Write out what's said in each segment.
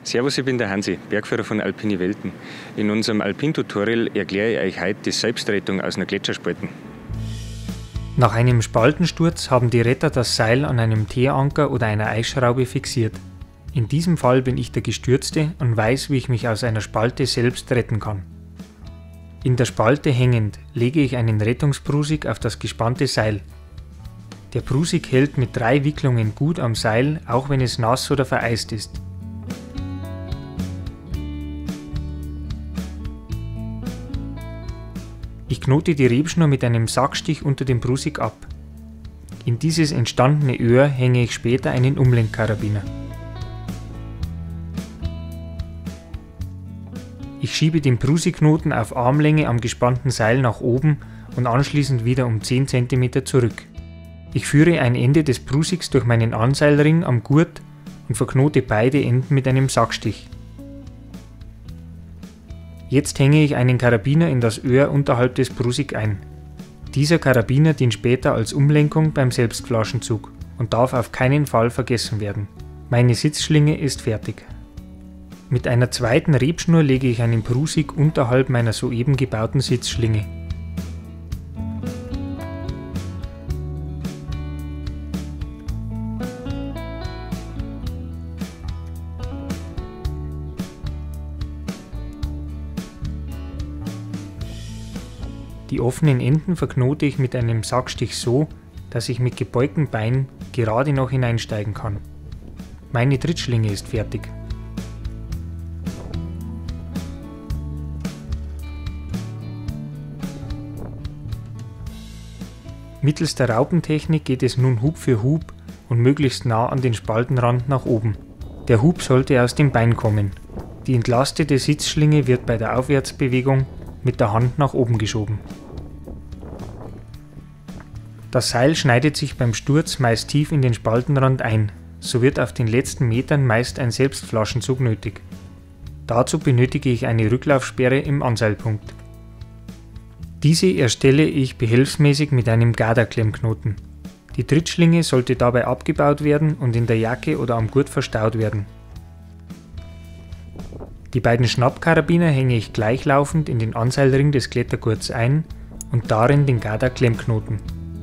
Servus, ich bin der Hansi, Bergführer von Alpine Welten. In unserem Alpin-Tutorial erkläre ich euch heute die Selbstrettung aus einer Gletscherspalten. Nach einem Spaltensturz haben die Retter das Seil an einem T-Anker oder einer Eisschraube fixiert. In diesem Fall bin ich der Gestürzte und weiß, wie ich mich aus einer Spalte selbst retten kann. In der Spalte hängend lege ich einen Rettungsprusik auf das gespannte Seil. Der Prusik hält mit 3 Wicklungen gut am Seil, auch wenn es nass oder vereist ist. Ich knote die Rebschnur mit einem Sackstich unter dem Prusik ab. In dieses entstandene Öhr hänge ich später einen Umlenkkarabiner. Ich schiebe den Prusikknoten auf Armlänge am gespannten Seil nach oben und anschließend wieder um 10 cm zurück. Ich führe ein Ende des Prusiks durch meinen Anseilring am Gurt und verknote beide Enden mit einem Sackstich. Jetzt hänge ich einen Karabiner in das Öhr unterhalb des Prusik ein. Dieser Karabiner dient später als Umlenkung beim Selbstflaschenzug und darf auf keinen Fall vergessen werden. Meine Sitzschlinge ist fertig. Mit einer zweiten Rebschnur lege ich einen Prusik unterhalb meiner soeben gebauten Sitzschlinge. Die offenen Enden verknote ich mit einem Sackstich so, dass ich mit gebeugtem Bein gerade noch hineinsteigen kann. Meine Trittschlinge ist fertig. Mittels der Raupentechnik geht es nun Hub für Hub und möglichst nah an den Spaltenrand nach oben. Der Hub sollte aus dem Bein kommen. Die entlastete Sitzschlinge wird bei der Aufwärtsbewegung mit der Hand nach oben geschoben. Das Seil schneidet sich beim Sturz meist tief in den Spaltenrand ein, so wird auf den letzten Metern meist ein Selbstflaschenzug nötig. Dazu benötige ich eine Rücklaufsperre im Anseilpunkt. Diese erstelle ich behelfsmäßig mit einem Garda-Klemmknoten. Die Trittschlinge sollte dabei abgebaut werden und in der Jacke oder am Gurt verstaut werden. Die beiden Schnappkarabiner hänge ich gleichlaufend in den Anseilring des Klettergurts ein und darin den Garda-Klemmknoten.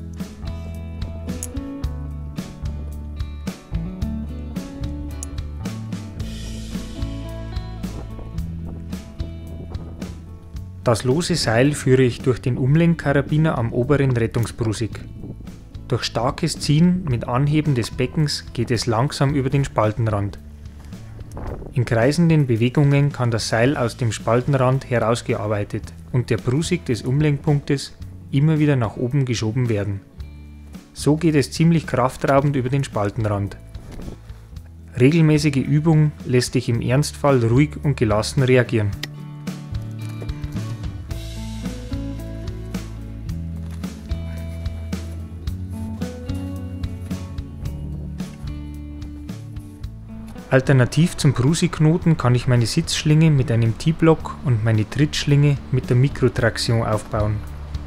Das lose Seil führe ich durch den Umlenkkarabiner am oberen Rettungsprusik. Durch starkes Ziehen mit Anheben des Beckens geht es langsam über den Spaltenrand. In kreisenden Bewegungen kann das Seil aus dem Spaltenrand herausgearbeitet und der Prusik des Umlenkpunktes immer wieder nach oben geschoben werden. So geht es ziemlich kraftraubend über den Spaltenrand. Regelmäßige Übung lässt dich im Ernstfall ruhig und gelassen reagieren. Alternativ zum Prusikknoten kann ich meine Sitzschlinge mit einem T-Block und meine Trittschlinge mit der Mikrotraktion aufbauen.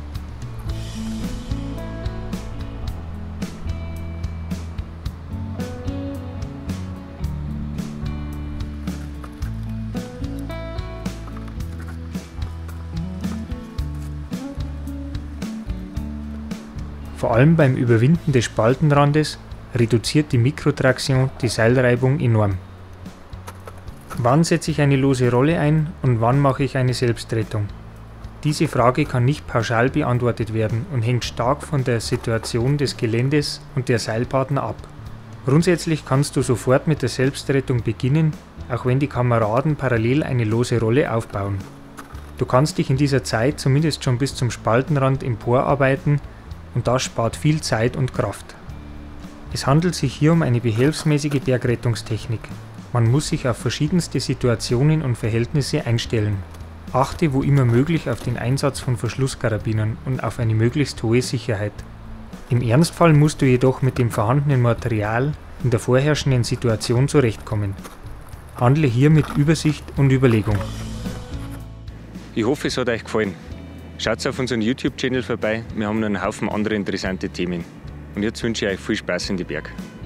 Vor allem beim Überwinden des Spaltenrandes reduziert die Mikrotraktion die Seilreibung enorm. Wann setze ich eine lose Rolle ein und wann mache ich eine Selbstrettung? Diese Frage kann nicht pauschal beantwortet werden und hängt stark von der Situation des Geländes und der Seilpartner ab. Grundsätzlich kannst du sofort mit der Selbstrettung beginnen, auch wenn die Kameraden parallel eine lose Rolle aufbauen. Du kannst dich in dieser Zeit zumindest schon bis zum Spaltenrand emporarbeiten und das spart viel Zeit und Kraft. Es handelt sich hier um eine behelfsmäßige Bergrettungstechnik. Man muss sich auf verschiedenste Situationen und Verhältnisse einstellen. Achte wo immer möglich auf den Einsatz von Verschlusskarabinern und auf eine möglichst hohe Sicherheit. Im Ernstfall musst du jedoch mit dem vorhandenen Material in der vorherrschenden Situation zurechtkommen. Handle hier mit Übersicht und Überlegung. Ich hoffe, es hat euch gefallen. Schaut auf unseren YouTube-Channel vorbei, wir haben noch einen Haufen andere interessante Themen. Und jetzt wünsche ich euch viel Spaß in die Berg.